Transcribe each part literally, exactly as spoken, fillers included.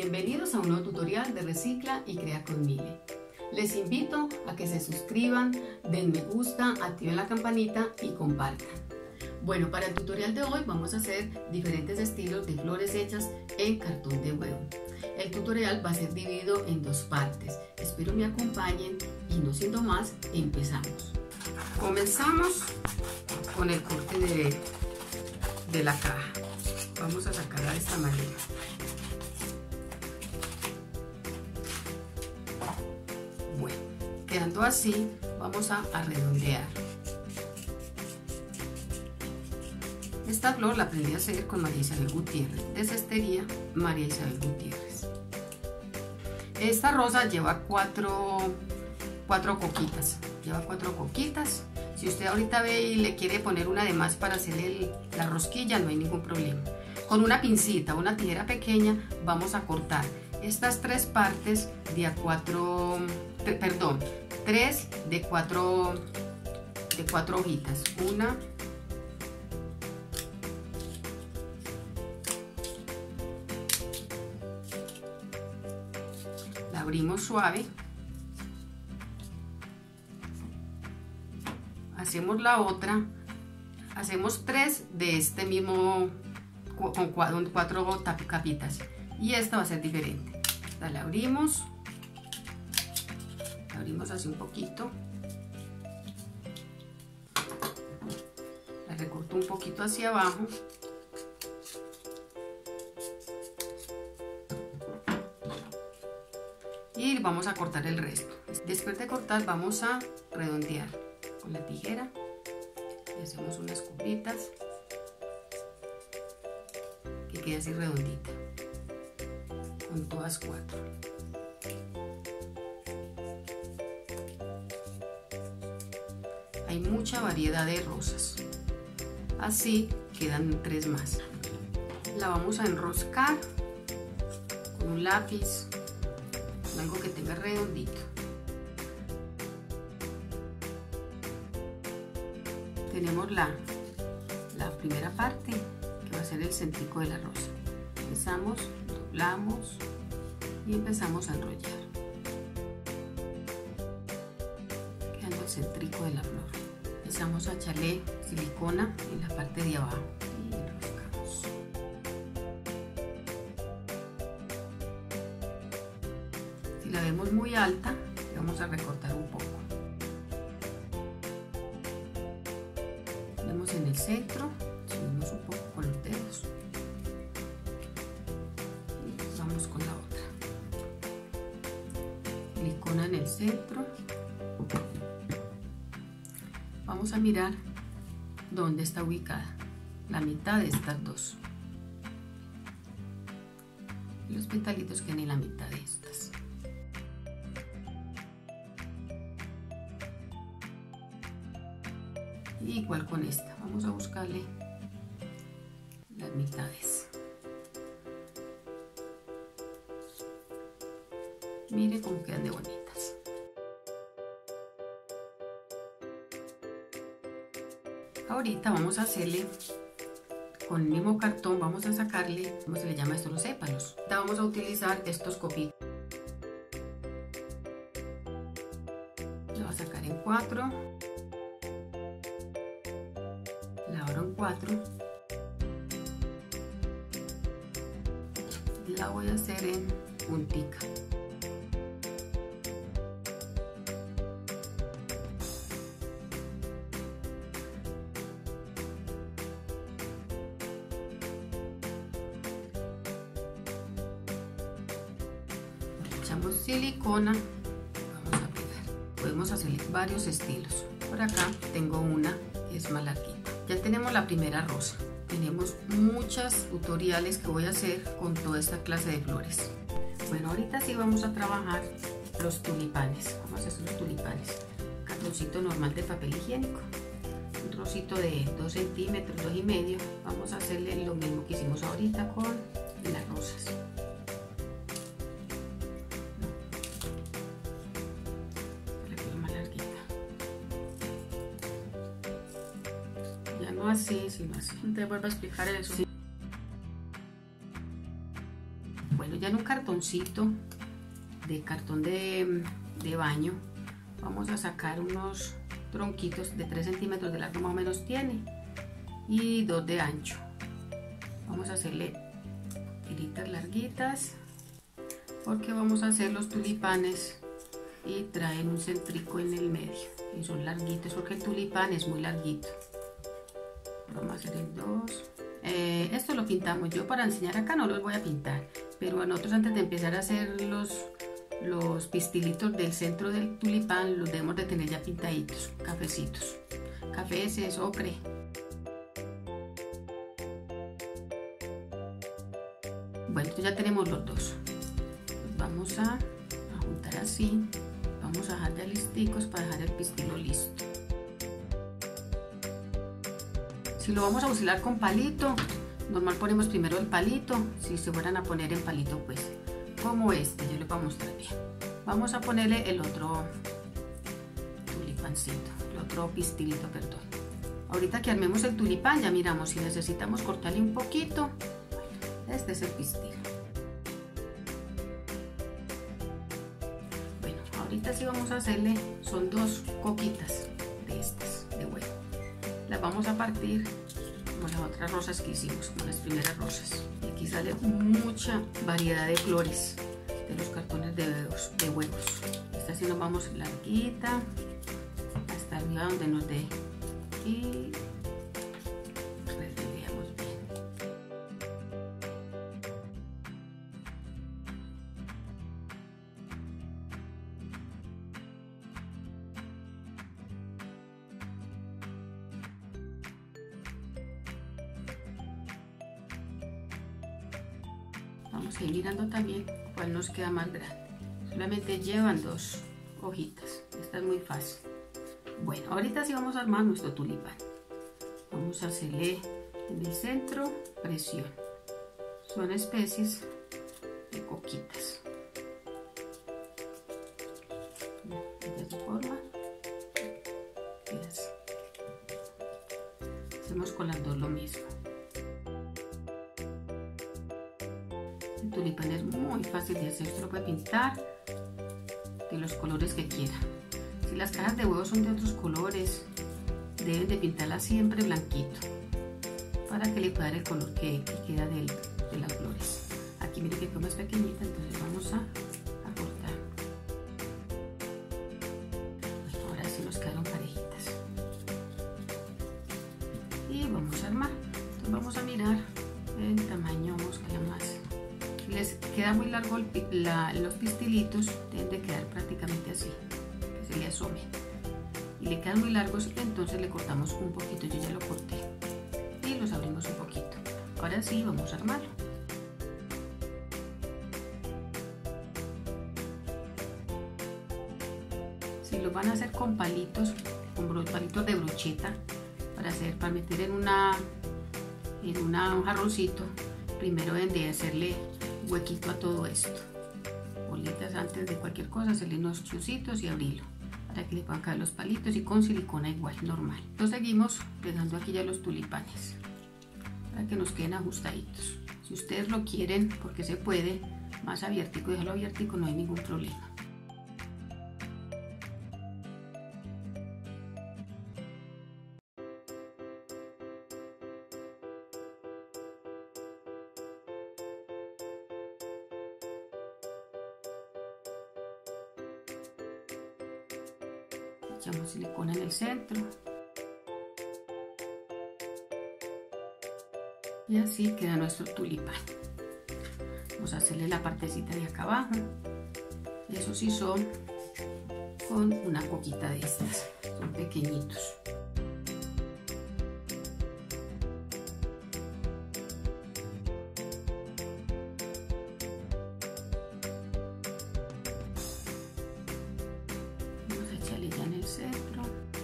Bienvenidos a un nuevo tutorial de Recicla y Crea con Mile. Les invito a que se suscriban, den me gusta, activen la campanita y compartan. Bueno, para el tutorial de hoy vamos a hacer diferentes estilos de flores hechas en cartón de huevo. El tutorial va a ser dividido en dos partes. Espero me acompañen y no siendo más, empezamos. Comenzamos con el corte de, de la caja. Vamos a sacarla de esta manera. Bueno, quedando así, vamos a, a redondear. Esta flor la aprendí a hacer con María Isabel Gutiérrez, de Cestería María Isabel Gutiérrez. Esta rosa lleva cuatro, cuatro coquitas, lleva cuatro coquitas. Si usted ahorita ve y le quiere poner una de más para hacerle la rosquilla, no hay ningún problema. Con una pincita, una tijera pequeña, vamos a cortar estas tres partes de a cuatro, perdón, tres de cuatro, de cuatro hojitas. Una, la abrimos suave, hacemos la otra, hacemos tres de este mismo con cuatro, cuatro capitas y esta va a ser diferente. Esta la abrimos, la abrimos así un poquito, la recorto un poquito hacia abajo y vamos a cortar el resto. Después de cortar vamos a redondear con la tijera y hacemos unas curvitas que quede así redondita con todas cuatro. Hay mucha variedad de rosas, así quedan tres más. La vamos a enroscar con un lápiz, con algo que tenga redondito. Tenemos la, la primera parte, que va a ser el centrico de la rosa. Empezamos, doblamos y empezamos a enrollar, quedando el centrico de la flor. Empezamos a echarle silicona en la parte de abajo y enroscamos. Si la vemos muy alta, le vamos a recortar un poco. Ponemos en el centro, subimos un poco con los dedos y vamos con la otra. Silicona en el centro. Vamos a mirar dónde está ubicada la mitad de estas dos. Y los petalitos quedan en la mitad de estas. Y igual con esta, vamos a buscarle las mitades. Mire cómo quedan de bonitas. Ahorita vamos a hacerle con el mismo cartón, vamos a sacarle, ¿cómo se le llama esto? Los sépalos. Ahorita vamos a utilizar estos copitos. Lo voy a sacar en cuatro. La abro en cuatro. La voy a hacer en puntica. Echamos silicona, vamos a pegar. Podemos hacer varios estilos. Por acá tengo una que es más larguita. Ya tenemos la primera rosa. Tenemos muchos tutoriales que voy a hacer con toda esta clase de flores. Bueno, ahorita sí vamos a trabajar los tulipanes. Vamos a hacer los tulipanes. Cartoncito normal de papel higiénico. Un trocito de dos centímetros, dos y medio. Vamos a hacerle lo mismo que hicimos ahorita con las rosas. No así, sino así. Te vuelvo a explicar eso. Sí. Bueno, ya en un cartón jarroncito de cartón de, de baño, vamos a sacar unos tronquitos de tres centímetros de largo más o menos tiene y dos de ancho. Vamos a hacerle tiritas larguitas porque vamos a hacer los tulipanes y traen un centrico en el medio y son larguitos porque el tulipán es muy larguito. Vamos a hacer en dos. Eh, esto lo pintamos, yo para enseñar acá no los voy a pintar, pero a nosotros antes de empezar a hacer los los pistilitos del centro del tulipán los debemos de tener ya pintaditos, cafecitos, cafés es ocre. Bueno, entonces ya tenemos los dos. Los vamos a, a juntar así, vamos a dejar ya listicos para dejar el pistilo listo. Si lo vamos a fusilar con palito, normal ponemos primero el palito, si se fueran a poner en palito pues como este, yo les voy a mostrar bien. Vamos a ponerle el otro tulipancito, el otro pistilito, perdón. Ahorita que armemos el tulipán ya miramos si necesitamos cortarle un poquito. Bueno, este es el pistil. Bueno, ahorita sí vamos a hacerle, son dos coquitas de estas de huevo. Las vamos a partir como las otras rosas que hicimos, como las primeras rosas. Y aquí sale mucha variedad de flores de los cartones de huevos. De huevos. Esta sí nos vamos larguita hasta arriba donde nos dé y retiramos bien. Vamos a ir mirando también cuál nos queda más grande. Solamente llevan dos hojitas. Esta es muy fácil. Bueno, ahorita sí vamos a armar nuestro tulipán. Vamos a hacerle en el centro presión. Son especies de coquitas. De esta forma. Hacemos con las dos lo mismo. El tulipán es muy fácil de hacer, usted lo puede pintar de los colores que quiera. Si las cajas de huevos son de otros colores, deben de pintarlas siempre blanquito para que le pueda dar el color que, que queda de, de las flores. Aquí mire que como es pequeñita, entonces vamos a, a cortar. Bueno, ahora sí nos quedaron parejitas y vamos a armar. Entonces vamos a mirar el tamaño, vamos a más. Les queda muy largo el, la, los pistilitos, deben de quedar prácticamente así, que se le asome. Y le quedan muy largos, entonces le cortamos un poquito, yo ya lo corté. Y los abrimos un poquito. Ahora sí, vamos a armarlo. Si lo van a hacer con palitos, con palitos de brocheta, para hacer, para meter en una, en una, un jarroncito, primero deben de hacerle huequito a todo esto, bolitas antes de cualquier cosa, hacerle unos chuzitos y abrirlo para que le puedan caer los palitos y con silicona igual, normal. Entonces seguimos pegando aquí ya los tulipanes para que nos queden ajustaditos. Si ustedes lo quieren, porque se puede, más abiertico, déjalo abiertico, no hay ningún problema. Echamos silicona en el centro y así queda nuestro tulipán. Vamos a hacerle la partecita de acá abajo. Eso sí son con una coquita de estas, son pequeñitos. Ya en el centro.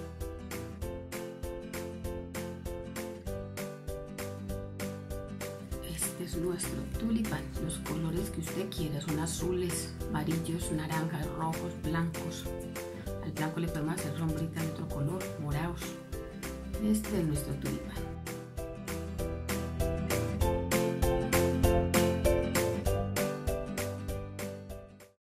Este es nuestro tulipán. Los colores que usted quiera son azules, amarillos, naranjas, rojos, blancos. Al blanco le podemos hacer sombrita de otro color, morados. Este es nuestro tulipán.